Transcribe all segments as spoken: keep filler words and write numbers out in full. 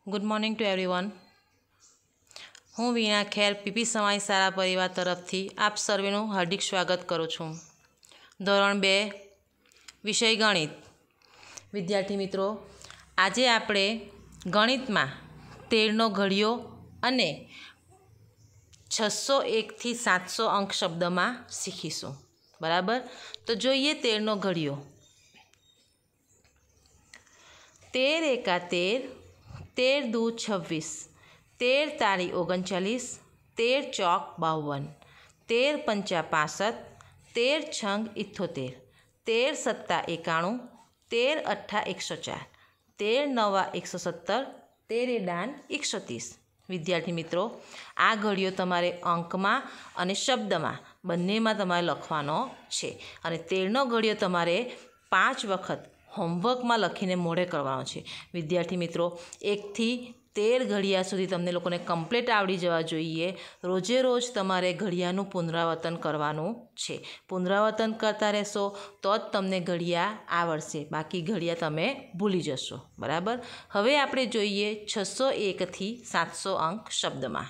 Good morning to everyone. હું વીણા ખેર PP સમાઈ સારા પરિવાર તરફથી આપ સર્વેનું હાર્દિક સ્વાગત કરું છું. ધોરણ બે વિષય ગણિત. વિદ્યાર્થી મિત્રો, આજે આપણે ગણિતમાં તેરનો ઘડિયો અને છસો એકથી સાતસો અંક શબ્દમાં શીખીશું. બરાબર, તો જોઈએ તેરનો ઘડિયો. તેર એકા તેર, તેર દુ છવ્વીસ, તેર તારી ઓગણચાલીસ, તેર ચોક બાવન, તેર પંચા પાસઠ, તેર છંગ ઇઠ્ઠોતેર, તેર સત્તા એકાણું, તેર અઠ્ઠા એકસો ચાર, તેર નવા એકસો સત્તર, તેર દાન એકસો ત્રીસ. વિદ્યાર્થી મિત્રો, આ ઘડિયો તમારે અંકમાં અને શબ્દમાં બંનેમાં તમારે લખવાનો છે. અને તેરનો ઘડિયો તમારે પાંચ વખત હોમવર્કમાં લખીને મોઢે કરવાનો છે. વિદ્યાર્થી મિત્રો, એકથી તેર ઘડિયા સુધી તમને લોકોને કમ્પ્લીટ આવડી જવા જોઈએ. રોજે રોજ તમારે ઘડિયાનું પુનરાવર્તન કરવાનું છે. પુનરાવર્તન કરતા રહેશો તો જ તમને ઘડિયા આવડશે, બાકી ઘડિયા તમે ભૂલી જશો. બરાબર, હવે આપણે જોઈએ છસો એકથી સાતસો અંક શબ્દમાં.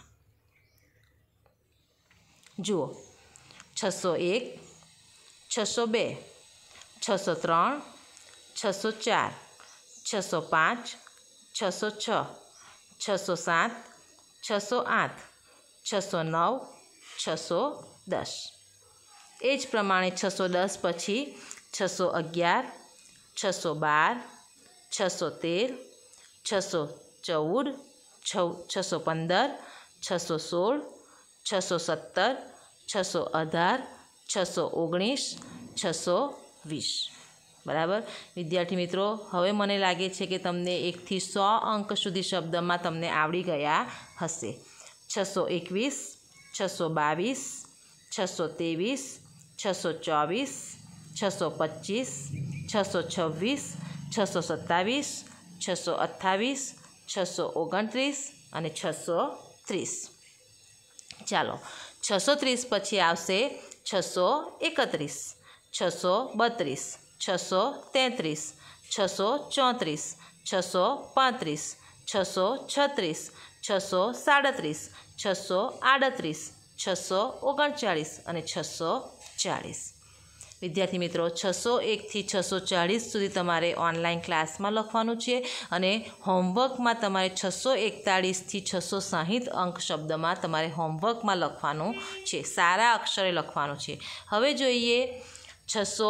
જુઓ, છસો એક, છસો બે, છસો ત્રણ, છસો ચાર, છસો પાંચ, છસો છ, છસો સાત, છસો આઠ, છસો નવ, છસો દસ. એ જ પ્રમાણે છસો દસ પછી છસો અગિયાર, છસો બાર, છસો તેર, છસો ચૌદ, છસો પંદર, છસો સોળ, છસો સત્તર, છસો અઢાર, છસો ઓગણીસ, છસો વીસ. બરાબર વિદ્યાર્થી મિત્રો, હવે મને લાગે છે કે તમને એકથી સો અંક સુધી શબ્દમાં તમને આવડી ગયા હશે. છસો એકવીસ, છસો બાવીસ, છસો ત્રેવીસ, છસો ચોવીસ, છસો પચીસ, છસો છવ્વીસ, છસો સત્તાવીસ, છસો અઠ્ઠાવીસ, છસો ઓગણત્રીસ અને છસો ત્રીસ. ચાલો, છસો ત્રીસ પછી આવશે છસો એકત્રીસ, છસો બત્રીસ, છસો તેત્રીસ, છસો ચોત્રીસ, છસો પાંત્રીસ, છસો છત્રીસ, છસો સાડત્રીસ, છસો આડત્રીસ, છસો ઓગણચાળીસ અને છસો ચાળીસ. વિદ્યાર્થી મિત્રો, છસો એકથી છસો ચાળીસ સુધી તમારે ઓનલાઈન ક્લાસમાં લખવાનું છે અને હોમવર્કમાં તમારે છસો એકતાળીસથી છસો સાહીઠ અંક શબ્દમાં તમારે હોમવર્કમાં લખવાનું છે. સારા અક્ષરે લખવાનું છે. હવે જોઈએ છસો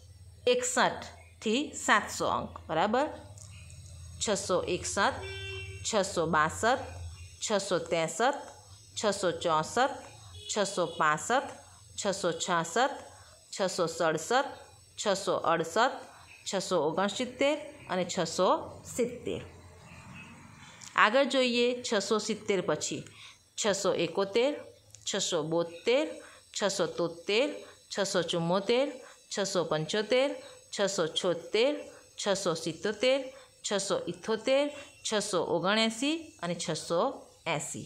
એકસઠથી સાતસો અંક. બરાબર, છસો એકસઠ, છસો બાસઠ, છસો ત્રેસઠ, છસો ચોસઠ, છસો પાસઠ, છસો છાસઠ, છસો સડસઠ, છસો અડસઠ, છસો ઓગણસિત્તેર અને છસો સિત્તેર. આગળ જોઈએ છસો સિત્તેર પછી છસો એકોતેર, છસો બોતેર, છસો તોતેર, છસો ચુમ્મોતેર, છસો પંચોતેર, છસો છોતેર, છસો સિત્તોતેર, છસો ઇઠ્ઠોતેર, છસો ઓગણએંસી અને છસો એંસી.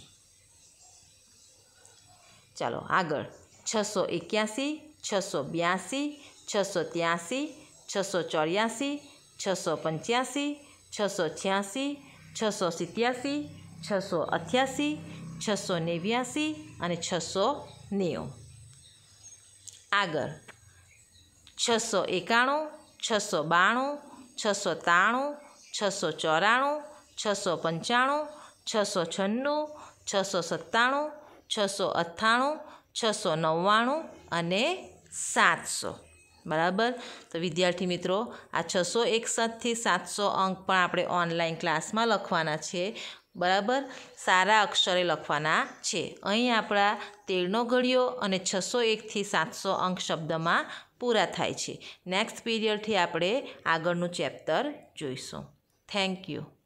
ચાલો આગળ છસો એક્યાસી, છસો બ્યાસી, છસો ત્યાસી, છસો ચોર્યાસી, છસો પંચ્યાસી, છસો છ્યાસી, છસો સિત્યાસી, છસો અઠ્યાસી, છસો નેવ્યાસી અને છસો નેવું. આગળ છસો એકાણું, છસો બાણું, છસો ત્રાણું, છસો ચોરાણું, છસો પંચાણું, છસો છન્નું, છસો સત્તાણું, છસો અઠ્ઠાણું, છસો નવ્વાણું અને સાતસો. બરાબર, તો વિદ્યાર્થી મિત્રો, આ છસો એકસઠથી સાતસો અંક પણ આપણે ઓનલાઈન ક્લાસમાં લખવાના છે. બરાબર, સારા અક્ષરે લખવાના છે. અહીં આપણા તેરનો ઘડિયો અને છસો એકથી સાતસો અંક શબ્દમાં પૂરા થાય છે. નેક્સ્ટ પીરિયડથી આપણે આગળનું ચેપ્ટર જોઈશું. Thank you.